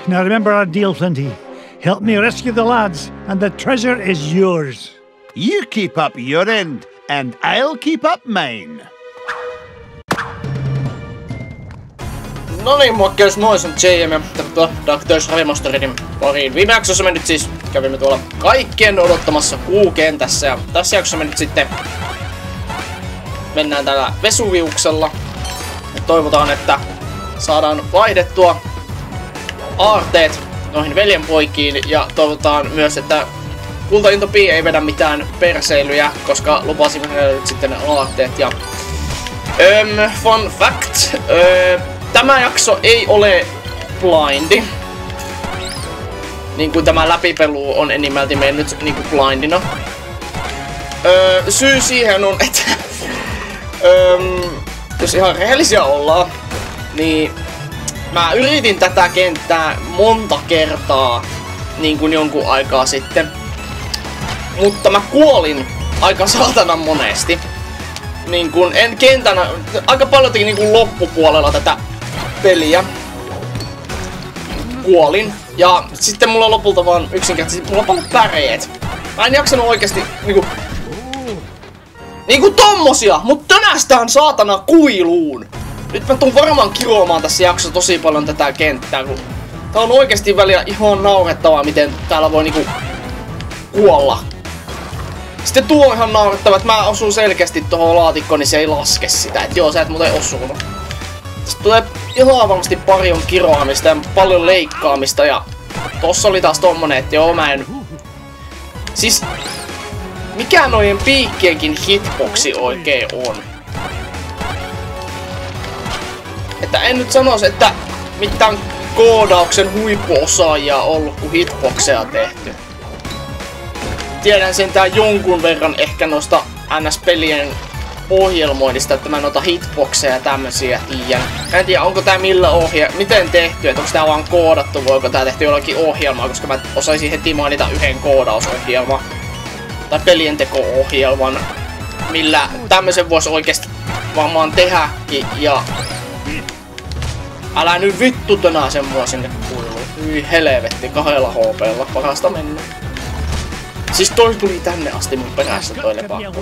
Now remember our deal, Flinty. Help me rescue the lads, and the treasure is yours. You keep up your end, and I'll keep up mine. No niin, muokkeus moi, se on JM ja tervetuloa Darktales Remasteredin pariin. Viime jaksossa me nyt siis kävimme tuolla kaikkien odottamassa kuukentässä ja tässä jaksossa me nyt sitten mennään tällä Vesuviuksella. Ja toivotaan, että saadaan vaihdettua aarteet noihin veljenpoikiin ja toivotaan myös, että Kultainto P ei vedä mitään perseilyjä, koska lupasimme hänelle nyt sitten ne aarteet ja fun fact, tämä jakso ei ole blindi. Niin kuin tämä läpipelu on enimmälti mennyt niin kuin blindina. Syy siihen on, että jos ihan rehellisiä ollaan, niin mä yritin tätä kenttää monta kertaa niin kuin jonkun aikaa sitten. Mutta mä kuolin aika saatanan monesti. Niin kun en kentänä, aika paljon niin kuin loppupuolella tätä peliä kuolin. Ja sitten mulla on lopulta vaan yksinkertaisesti, mulla on paljon päreet. Mä en jaksanut oikeesti niinku tommosia, mut tönästään saatana kuiluun. Nyt mä tuun varmaan kiroamaan tässä jaksossa tosi paljon tätä kenttää, kun tää on oikeesti välillä ihan naurettavaa, miten täällä voi niinku kuolla. Sitten tuo on ihan naurettava, että mä osun selkeästi tohon laatikkoon, niin se ei laske sitä. Et joo, sä et muuten osunut. Sitten tulee ihan varmasti paljon kiroamista ja paljon leikkaamista ja tossa oli taas tommonen, että joo mä en... Siis... Mikä noiden piikkienkin hitboxi oikein on? Että en nyt sanois, että mitään koodauksen huippuosaajia on ollut, kun hitboxeja tehty. Tiedän sentään jonkun verran ehkä noista NS-pelien ohjelmoinnista, että mä noita hitboxeja ja tämmösiä tiedän. Mä en tiedä, onko tää miten tehty, että onko tää vaan koodattu, voiko tää tehty jollakin ohjelmaa, koska mä osaisin heti mainita yhden koodausohjelman tai pelienteko-ohjelman, millä tämmösen vois oikeesti varmaan tehdäkin ja... Älä nyt vittu tönää sen mua sinne kuiluun. Hyi helvetti, 2 HP:lla parasta mennä. Siis toi tuli tänne asti mun perässä toi lepakko.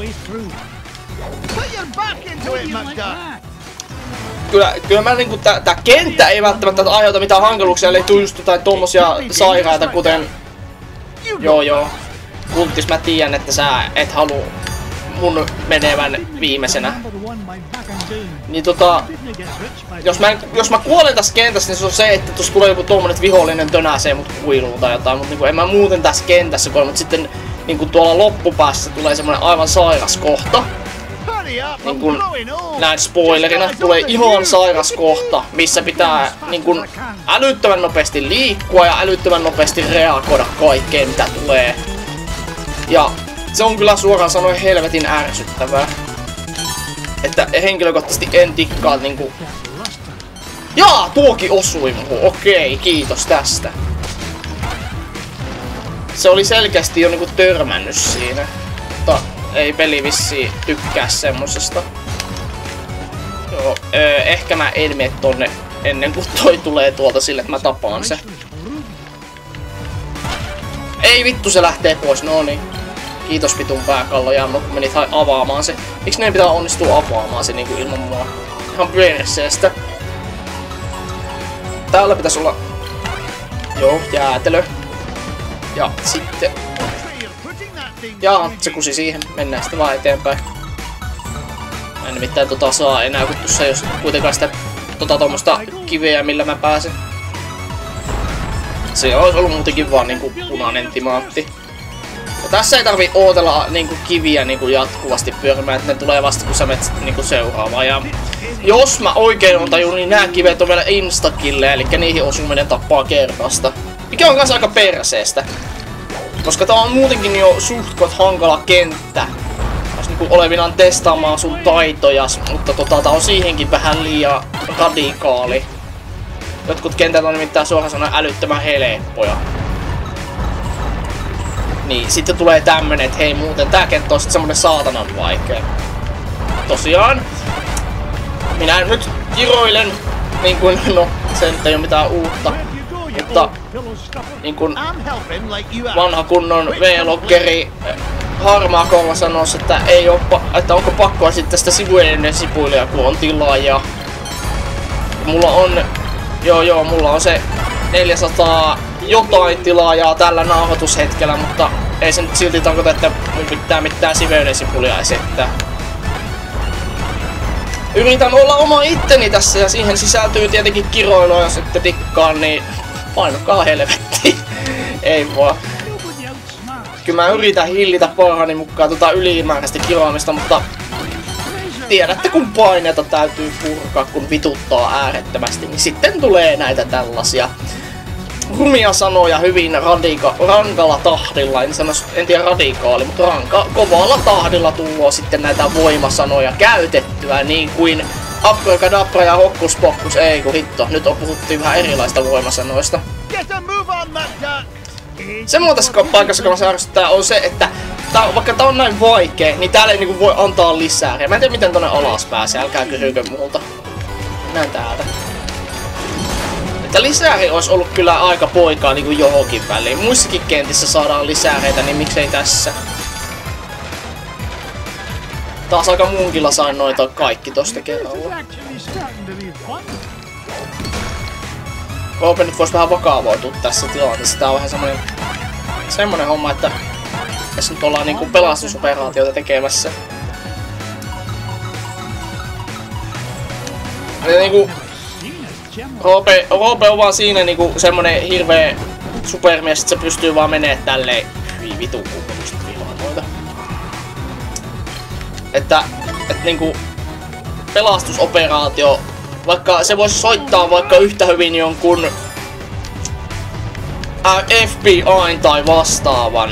Kyllä mä niinku tää kenttä ei välttämättä aiheuta mitään hankaluuksia, ellei tuu just jotain tommosia sairaita kuten... Joo. Kulttis mä tiedän, että sä et haluu mun menevän viimeisenä. Niin jos mä kuolen tässä kentässä, niin se on se, että tossa tulee joku tommonen vihollinen tönäsee mut kuiluun tai jotain, mut niinku en mä muuten tässä kentässä kuole, mut sitten niinku tuolla loppupäässä tulee semmonen aivan sairas kohta. Niin kun näin spoilerina, tulee ihan sairas kohta, missä pitää niin älyttömän nopeasti liikkua ja älyttömän nopeasti reagoida kaikkeen mitä tulee. Ja se on kyllä suoraan sanoen helvetin ärsyttävää. Että henkilökohtaisesti en tikkaa niinku... Jaa, tuokin osui muuhun. Okei, kiitos tästä. Se oli selkeästi jo niinku törmännyt siinä. Mutta ei peli vissiin tykkää semmosesta. Joo, ehkä mä en mene tonne ennen kuin toi tulee tuolta sille, että mä tapaan se. Ei vittu, se lähtee pois, no niin. Kiitos vitun pääkalloja, kun menit avaamaan se. Miksi ne pitää onnistua avaamaan se niinku ilman mua? Ihan perseestä. Täällä pitäisi olla... Joo, jäätelö. Ja sitten... Jaa, se kusi siihen. Mennään sitten vaan eteenpäin. Mä en nimittäin saa enää, kun tuossa ei jos kuitenkaan sitä tommosta kiveä, millä mä pääsen. Se olisi ollut muutenkin vaan niinku punainen timantti. Ja tässä ei tarvi ootella niinku kiviä niinku jatkuvasti pyörimään, että ne tulee vasta kun sä menet niinku seuraavaan. Ja jos mä oikein on tajunnut, niin nää kivet on vielä instakille, eli niihin osuminen tappaa kerrasta. Mikä on kanssa aika perseestä. Koska tää on muutenkin jo suhtkot hankala kenttä. Jos niinku olevinaan testaamaan sun taitojas, mutta tää on siihenkin vähän liian radikaali. Jotkut kentät on nimittäin suoraan sanoen älyttömän helppoja. Niin, sitten tulee tämmönen, että hei muuten tää kenttä on sit semmonen saatanan vaikea. Tosiaan, minä nyt kiroilen, niin kuin, no, se nyt ei oo mitään uutta. Mutta niin kun vanha kunnon V-loggeri Harmaa Korva sanoisi, että ei oo että onko pakkoa sitten tästä sivueinen sipuilia, kun on tilaa ja mulla on mulla on se 400 jotain tilaajaa tällä nauhoitushetkellä, mutta ei se nyt silti tarkoita, että mun pitää mitään siveyden sipulia esittää. Yritän olla oma itteni tässä ja siihen sisältyy tietenkin kiroilua, jos ette tikkaa, niin painokaa helvettiin. Ei vaan. Kyllä mä yritän hillitä parhaani mukaan ylimääräistä kiroamista, mutta tiedätte kun paineita täytyy purkaa, kun vituttaa äärettömästi, niin sitten tulee näitä tällaisia rumia sanoja hyvin rankalla tahdilla, en tiedä radikaali, mutta kovalla tahdilla tulloo sitten näitä voimasanoja käytettyä, niin kuin abracadabra ja hokkus pokkus, ei kun hitto, nyt puhuttiin vähän erilaista voimasanoista. Semmoinen tässä paikassa, kun se ärsyttää, on se, että vaikka tää on näin vaikea, niin täällä ei niinku voi antaa lisää. Mä en tiedä miten tonne alas pääsee, älkää kysykö multa. Näin täältä. Että lisääri olisi ollut kyllä aika poikaa niinku johonkin väliin. Muissakin kentissä saadaan lisääreitä, niin miksei tässä? Taas aika munkilla sain noita kaikki tosta kerralla. Roope nyt vois vähän vakavoitua tässä tilanteessa. Tää on vähän semmonen homma, että tässä nyt ollaan niinku pelastusoperaatioita tekemässä. Ja niinku Roope on vaan siinä niinku semmonen hirveä supermies, että se pystyy vaan menee tälleen. Hyi vitu kuulosta vihaa noita. Että niinku pelastusoperaatio, vaikka se voisi soittaa vaikka yhtä hyvin jonkun FBI:n tai vastaavan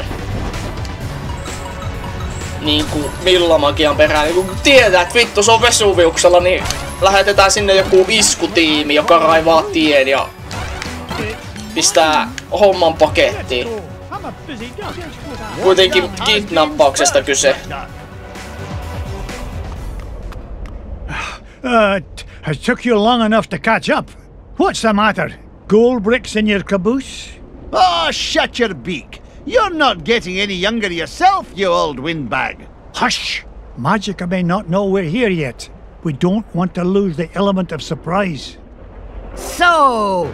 niinku Millamagian perään, niin kun tietää, että vittu se on Vesuviuksella, niin lähetetään sinne joku iskutiimi, joka raivaa tien ja pistää homman pakettiin. Kuitenkin kidnappauksesta kyse. It took you long enough to catch up. What's the matter? Gold bricks in your caboose? Oh, shut your beak. You're not getting any younger yourself, you old windbag. Hush! Magica may not know we're here yet. We don't want to lose the element of surprise. So,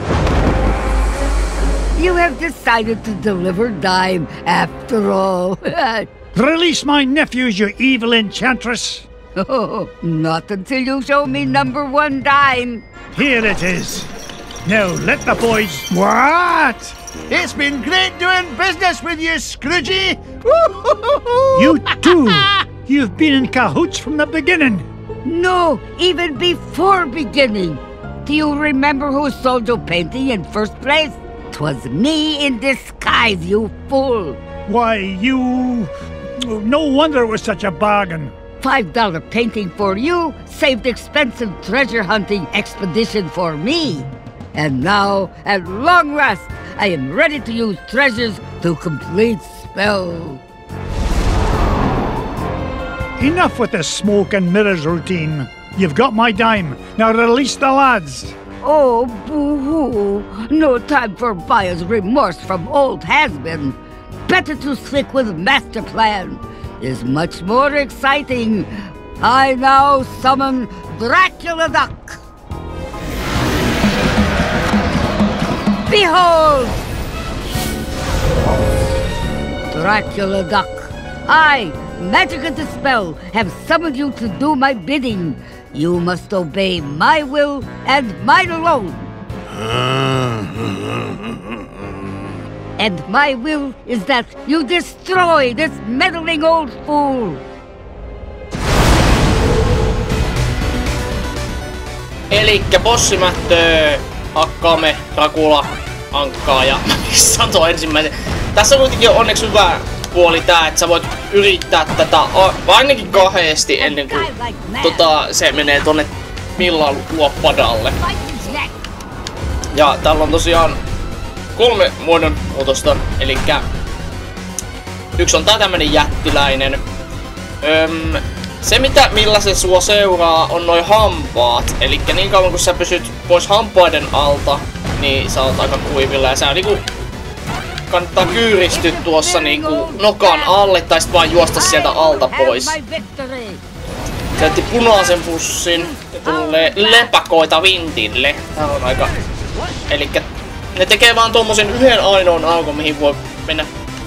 you have decided to deliver Dime after all. Release my nephews, you evil enchantress! Oh, not until you show me number 1 Dime. Here it is. Now let the boys... What? It's been great doing business with you, Scroogey! You too! You've been in cahoots from the beginning! No, even before beginning. Do you remember who sold your painting in first place? 'Twas me in disguise, you fool! Why, you... No wonder it was such a bargain. $5 painting for you saved expensive treasure hunting expedition for me. And now, at long last, I am ready to use treasures to complete spell. Enough with the smoke and mirrors routine. You've got my dime. Now release the lads. Oh, boo-hoo. No time for buyer's remorse from old has-been. Better to stick with master plan. Is much more exciting. I now summon Dracula Duck. Behold! Dracula Duck. I, Magica Dispel, have summoned you to do my bidding. You must obey my will and mine alone. And my will is that you destroy this meddling old fool. Elikkä bossimättöä hakkaamme Dracula ankkaa ja sanoo ensimmäisen. Tässä on kuitenkin onneksi hyvä puoli tää, että sä voit yrittää tätä ainakin kahdesti ennen kuin se menee tonne Millan luoppadalle. Ja täällä on tosiaan 3 muodonmuotosta, elikkä yksi on tää tämmönen jättiläinen. Se millä se sua seuraa on noi hampaat, elikkä niin kauan kun sä pysyt pois hampaiden alta, niin sä oot aika kuivilla ja sä niinku kannattaa kyyristyä tuossa niinku nokan alle tai sit vaan juosta sieltä alta pois. Käytti punaisen pussin ja tulee lepakoita vintille. Tää on aika... Elikkä ne tekee vaan tommosen yhden ainoan aukon mihin voi mennä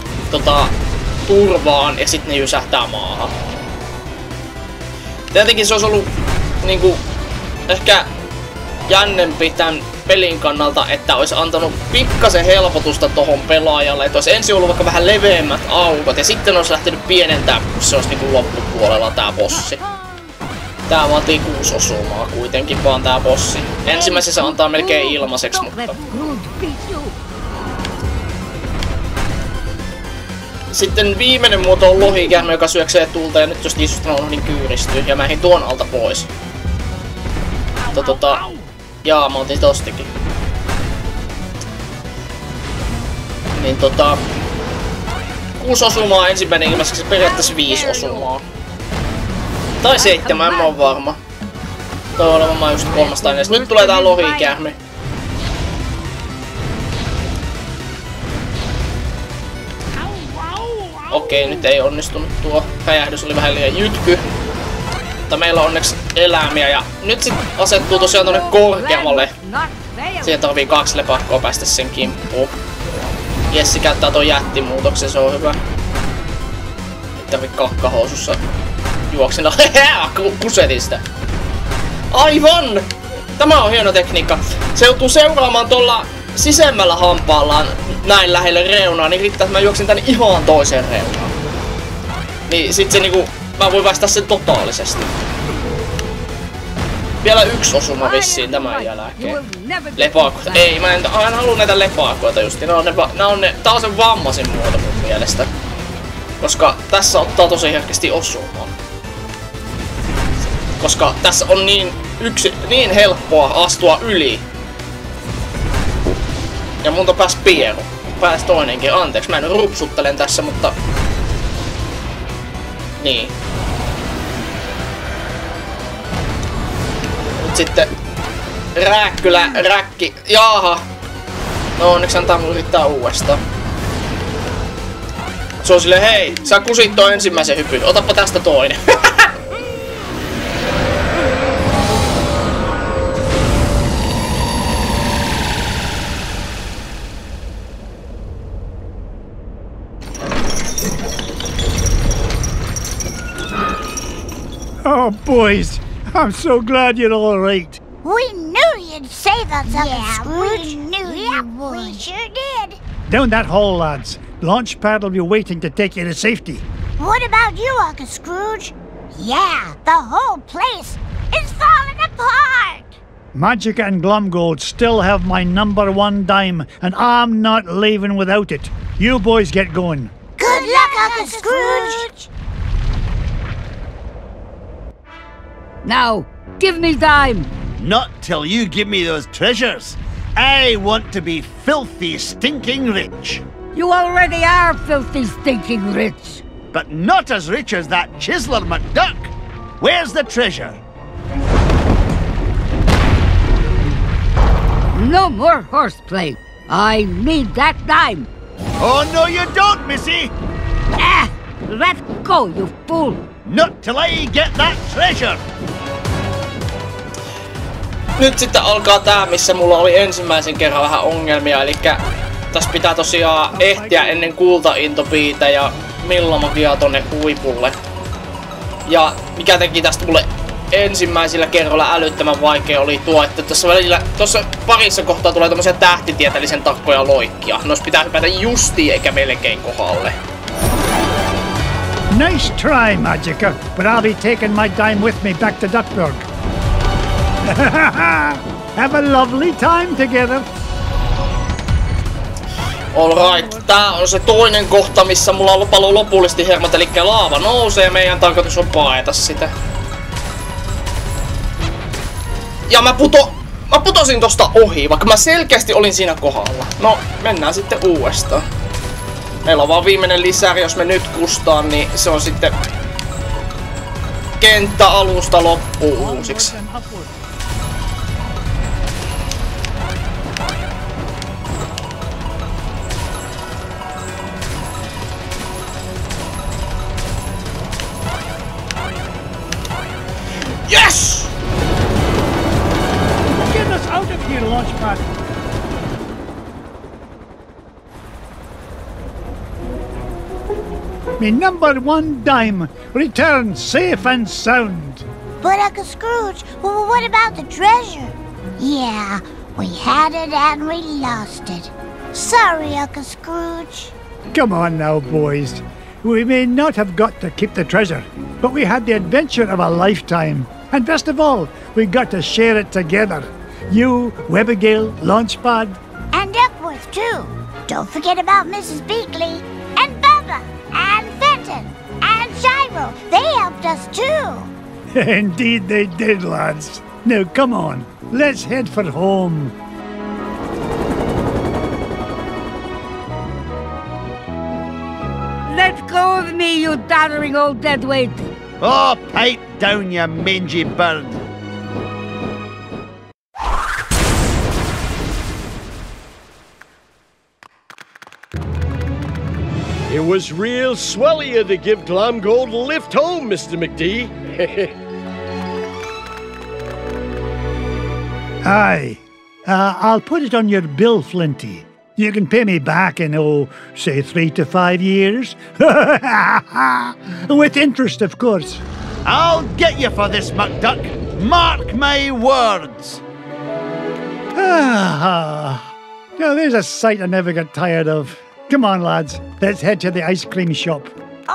turvaan ja sit ne jysähtää maahan. Tietenkin se olisi ollut niinku ehkä jännempi tän pelin kannalta, että olisi antanut pikkasen helpotusta tohon pelaajalle, että olisi ensin ollut vaikka vähän leveämmät aukot ja sitten olisi lähtenyt pienentää, kun se olisi niinku loppupuolella tää bossi. Tää vaatii 6 osumaa kuitenkin vaan tää bossi. Ensimmäisessä antaa melkein ilmaiseksi, mutta... Sitten viimeinen muoto on lohikäärme, joka syöksee tulta ja nyt jos Jeesusta on niin kyyristyy ja mä ehdin tuon alta pois. Jaa, mä otin tostikin. Niin 6 osumaa ensimmäinen ilmaiseksi, periaatteessa 5 osumaa. Tai 7, en mä oo varma. Toi on olevan just 3 aineesta. Nyt tulee tää lohikäärme. Okei, nyt ei onnistunut tuo. Räjähdys oli vähän liian jytky. Mutta meillä on onneksi eläimiä ja nyt sit asettuu tosiaan tonne korkeammalle. Siihen tarvii 2 lepakkoa päästä sen kimppuun. Jessi käyttää ton jättimuutoksen, se on hyvä. Ei tarvii kakkahousussa juoksena. Kusetin sitä. Aivan! Tämä on hieno tekniikka. Se joutuu seuraamaan tuolla sisemmällä hampaallaan näin lähelle reunaa, niin riittää, että mä juoksin tänne ihan toiseen reunaan. Niin sit se niinku... Mä voin väistää sen totaalisesti. Vielä 1 osuma vissiin tämän jälkeen. Lepakkoita. Ei, mä en halua näitä lepakkoita justi. Tää on sen vammaisin muoto mun mielestä. Koska tässä ottaa tosi herkästi osumaa. Koska tässä on niin helppoa astua yli. Ja multa pääs pieru. Pääs toinenkin. Anteeksi, mä en rupsuttelen tässä, mutta... Niin. Nyt sitten... Räkki... Jaaha! No onneksi antaa mun yrittää uudestaan. Se on silleen, hei, sä kusit toi ensimmäisen hypyn, otappa tästä toinen. Oh, boys, I'm so glad you're all right. We knew you'd save us, Uncle Scrooge. We knew you would. We sure did. Down that hole, lads. Launchpad will be waiting to take you to safety. What about you, Uncle Scrooge? Yeah, the whole place is falling apart. Magica and Glumgold still have my #1 dime, and I'm not leaving without it. You boys get going. Good luck, Uncle Scrooge. Now, give me dime. Not till you give me those treasures. I want to be filthy, stinking rich. You already are filthy, stinking rich. But not as rich as that Chiseler McDuck. Where's the treasure? No more horseplay. I need that dime. Oh, no you don't, missy. Ah! Let go, you fool. Not till I get that treasure. Nyt sitten alkaa tää, missä mulla oli ensimmäisen kerran vähän ongelmia, elikkä tässä pitää tosiaan ehtiä ennen kultaintopiitä ja millamagiaa tonne huipulle. Ja mikä teki tästä mulle ensimmäisillä kerroilla älyttömän vaikea oli tuo, että tuossa parissa kohtaa tulee tommosia tähtitieteellisen takkoja loikkia. Nois pitää hypätä justiin eikä melkein kohdalle. Nice try, Magica, but I'll be taking my dime with me back to Duckburg. Have a lovely time together. Alright, tää on se toinen kohta, missä mulla on paljon lopullisesti hermot, eli laava nousee ja meidän tarkoitus on paeta sitä. Ja mä putosin tosta ohi, vaikka mä selkeästi olin siinä kohdalla. No, mennään sitten uudestaan. Meillä on vaan viimeinen lisäri, jos me nyt kustaan, niin se on sitten kenttä alusta loppuun uusiksi. here, Launchpad. Me #1 dime returns safe and sound. But Uncle Scrooge, what about the treasure? Yeah, we had it and we lost it. Sorry, Uncle Scrooge. Come on now, boys. We may not have got to keep the treasure, but we had the adventure of a lifetime. And best of all, we got to share it together. You, Webbigail, Launchpad. And Duckworth, too. Don't forget about Mrs. Beakley, and Bubba, and Fenton, and Gyro. They helped us, too. Indeed they did, lads. Now, come on. Let's head for home. Let go of me, you doddering old deadweight. Oh, pipe down, you mangy bird. It was real swell of you to give Glamgold a lift home, Mr. McD. Aye. I'll put it on your bill, Flinty. You can pay me back in, say 3 to 5 years. With interest, of course. I'll get you for this, McDuck. Mark my words. Now, there's a sight I never get tired of. Come on, lads. Let's head to the ice cream shop.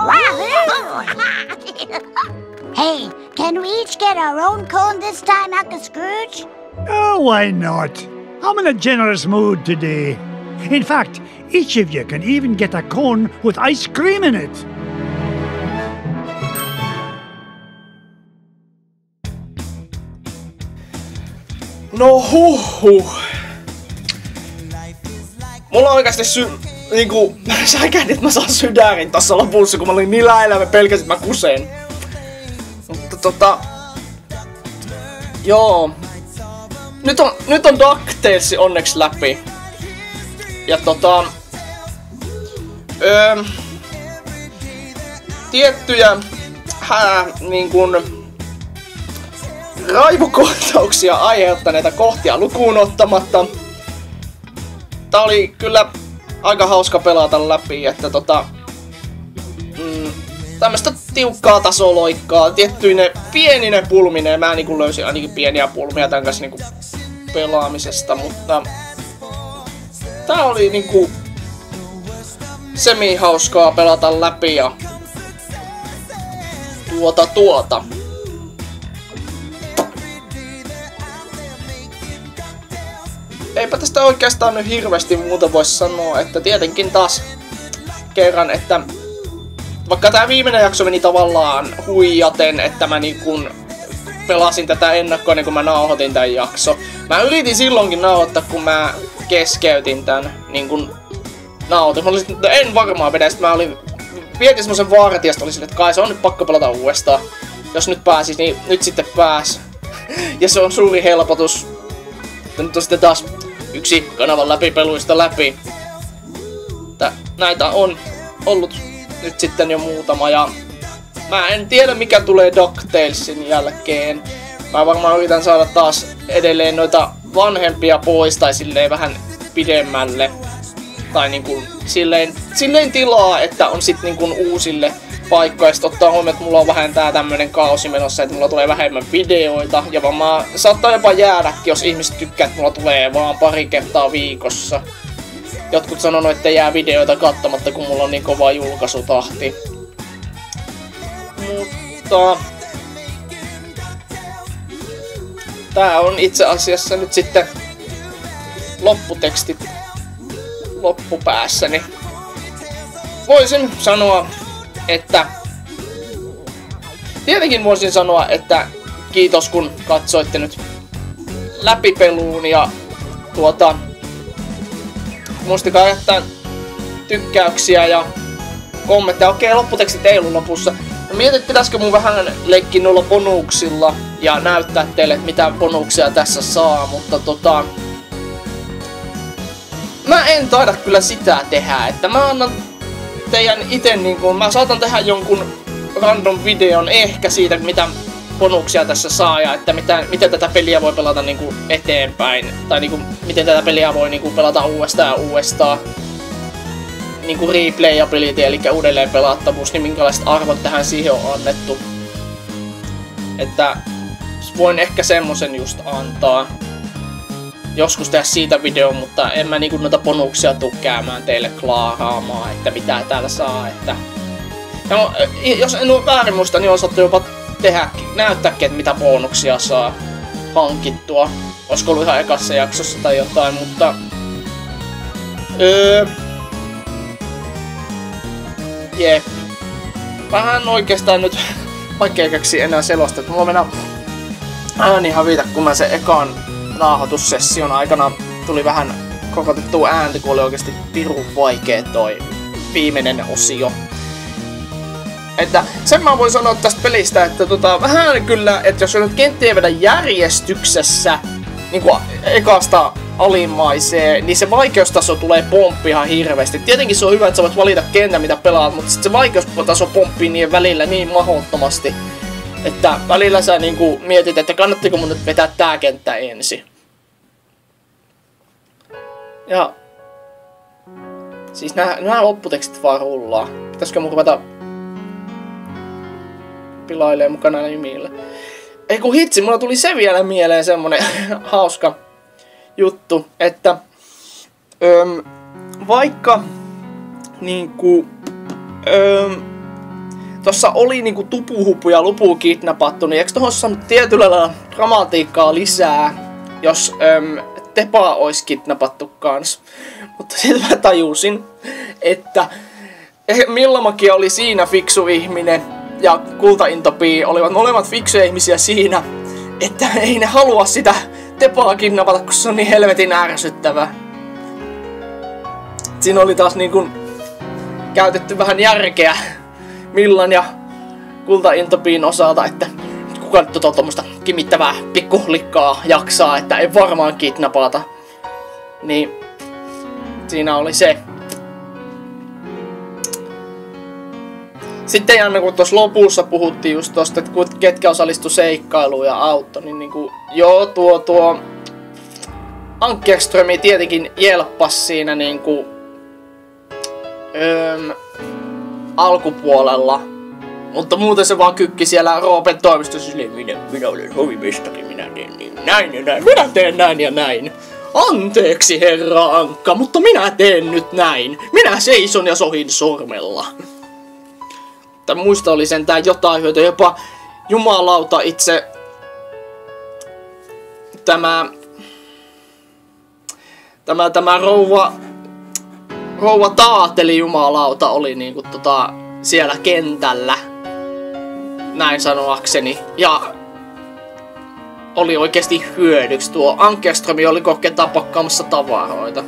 Hey, can we each get our own cone this time, Uncle Scrooge? Oh, why not? I'm in a generous mood today. In fact, each of you can even get a cone with ice cream in it. No Mulla on oikeasti niinku säikään, että mä saan sydärin tässä lopussa, kun mä olin niin lähellä, mä pelkäsin, että mä kusen. Mutta joo. Nyt on DuckTales onneksi läpi. Ja tiettyjä niin kun raivokohtauksia aiheuttaneita kohtia lukuun ottamatta. Tää oli kyllä aika hauska pelata läpi, että tämmöstä tiukkaa tasoloikkaa, tiettyine pienine pulmineen. Mä niinku löysin ainakin pieniä pulmia tän kanssa niinku pelaamisesta, mutta tää oli niinku semi-hauskaa pelata läpi ja Eipä tästä oikeastaan nyt hirveästi muuta voisi sanoa, että tietenkin taas kerran, että vaikka tää viimeinen jakso meni tavallaan huijaten, että mä niinku pelasin tätä ennakkoa ennen kuin mä nauhoitin tän jakso. Mä yritin silloinkin nauhoittaa, kun mä keskeytin tän niinku nauhoitin. Mä olisin, että en varmaan vedä, sit mä vietin semmosen vartijasta, oli sille, että kai se on nyt pakko pelata uudestaan. Jos nyt pääsis, niin nyt sitten pääs. Ja se on suuri helpotus. Nyt on sitten taas yksi kanavan läpipeluista läpi. Näitä on ollut nyt sitten jo muutama ja mä en tiedä mikä tulee DuckTalesin jälkeen. Mä varmaan yritän saada taas edelleen noita vanhempia pois tai silleen vähän pidemmälle. Tai niinku silleen tilaa, että on sit niinku uusille paikkoja. Sit ottaa huomioon, että mulla on vähän tää tämmönen kausi menossa, että mulla tulee vähemmän videoita. Ja saattaa jopa jäädäkin, jos ihmiset tykkää, että mulla tulee vaan pari kertaa viikossa. Jotkut sanonut, että jää videoita kattamatta, kun mulla on niin kova julkaisutahti. Mutta tää on itse asiassa nyt sitten lopputekstit loppupäässäni. Voisin sanoa, että tietenkin voisin sanoa, että kiitos kun katsoitte nyt läpipeluun ja muistakaa jättää tykkäyksiä ja kommentteja. Okei, lopputekstit ei ollut lopussa. Mä mietin, että pitäisikö mun vähän leikkiä noilla bonuksilla ja näyttää teille, mitä bonuksia tässä saa, mutta mä en taida kyllä sitä tehdä, että mä annan teidän ite mä saatan tehdä jonkun random videon ehkä siitä, mitä bonuksia tässä saa ja että miten tätä peliä voi pelata niinku eteenpäin. Tai niinku, miten tätä peliä voi niinku pelata uudestaan ja uudestaan. Niinku replayability, eli uudelleen pelattavuus, niin minkälaiset arvot tähän siihen on annettu. Että voin ehkä semmosen just antaa. Joskus tehdä siitä video, mutta en mä niinku noita bonuksia tuu käymään teille klaaraamaan, että mitä täällä saa, että... No, jos en oo väärin muista, niin on saattu jopa näyttääkin, että mitä bonuksia saa hankittua. Olisiko ollut ihan ekassa jaksossa tai jotain, mutta... Jep. Vähän oikeastaan nyt vaikea keksiä enää selosta, että mulla mennä ääni hävitä, kun mä sen ekan nauhoitussession aikana tuli vähän korotettua ääntä, kun oli oikeesti pirun vaikee toi viimeinen osio. Että sen mä voin sanoa tästä pelistä, että vähän kyllä, että jos nyt kenttiä vedä järjestyksessä niinku ekasta alimmaiseen, niin se vaikeustaso tulee pomppi ihan hirveästi. Tietenkin se on hyvä, että sä voit valita kentän mitä pelaat, mutta sit se vaikeustaso pomppii niiden välillä niin mahdottomasti, että välillä sä niinku mietit, että kannattiko mun nyt vetää tää kenttä ensin. Ja siis nää lopputekstit vaan rullaa. Pitäisikö mun ruveta pilailee mukana nimillä? Ei kun hitsi, mulla tuli se vielä mieleen semmonen hauska juttu, että vaikka niinku tossa oli niinku tupuhupu ja lupu kidnappattu, niin eikö tohon saanut tietyllä lailla dramatiikkaa lisää, jos Tepa ois kidnappattu kans. Mutta sitten mä tajusin, että Millamaki oli siinä fiksu ihminen ja Kultaintopi olivat molemmat fiksuja ihmisiä siinä, että ei ne halua sitä Tepaa kidnappata, kun se on niin helvetin ärsyttävä. Siinä oli taas niin kuin käytetty vähän järkeä Millan ja Kultaintopin osalta, että kuka nyt tommoista kimittävää pikkulikkaa jaksaa, että ei varmaan kidnappata. Niin siinä oli se. Sitten Janne, kun tuossa lopussa puhuttiin just tosta, että ketkä osallistu seikkailuun ja auttoi, niin niinku, joo, tuo Ankerströmi tietenkin jelppas siinä niinku alkupuolella. Mutta muuten se vaan kykki siellä Roopen toimistossa silleen, minä olen hovimestari, minä teen niin näin ja näin, minä teen näin ja näin. Anteeksi herra Ankka, mutta minä teen nyt näin. Minä seison ja sohin sormella. Muista oli sentään jotain hyötyä, jopa jumalauta itse tämä rouva Taateli jumalauta oli niinku siellä kentällä, näin sanoakseni, ja oli oikeesti hyödyksi. Tuo Ankerströmi oli kokeen pakkaamassa tavaroita.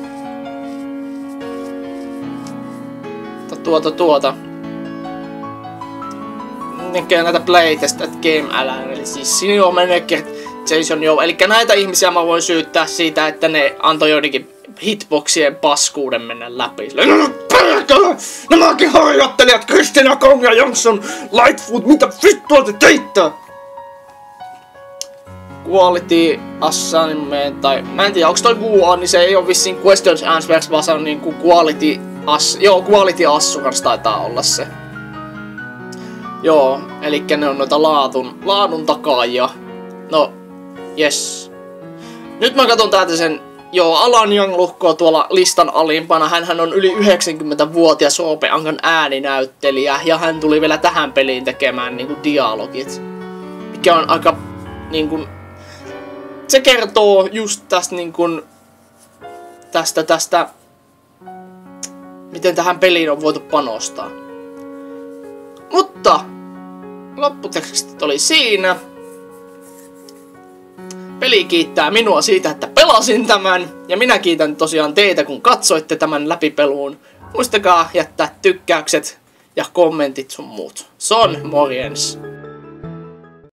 Nekee näitä playtest at game älä, eli siis Sinio Menekert, Jason Joe, eli näitä ihmisiä mä voin syyttää siitä, että ne antoi joidenkin hitboxien paskuuden mennä läpi. Perkele! Nämäkin harjoittelijat, Kristina Kong ja Johnson, Lightfoot, mitä vittua te teitte? Quality assignment, tai mä en tiedä, onks toi QA, niin se ei oo vissiin questions answers, vaan se on niinku quality assurance taitaa olla se. Joo, elikkä ne on noita laadun takaajia. No, yes. Nyt mä katon täältä sen, Alan Young lukkoa tuolla listan alimpana. Hänhän on yli 90-vuotias Roope Ankan ääninäyttelijä, ja hän tuli vielä tähän peliin tekemään niinku dialogit. Mikä on aika niinku... Se kertoo just tästä niinku... Tästä... Miten tähän peliin on voitu panostaa. Mutta lopputekstit oli siinä. Peli kiittää minua siitä, että pelasin tämän. Ja minä kiitän tosiaan teitä, kun katsoitte tämän läpipeluun. Muistakaa jättää tykkäykset ja kommentit sun muut. Son morjens!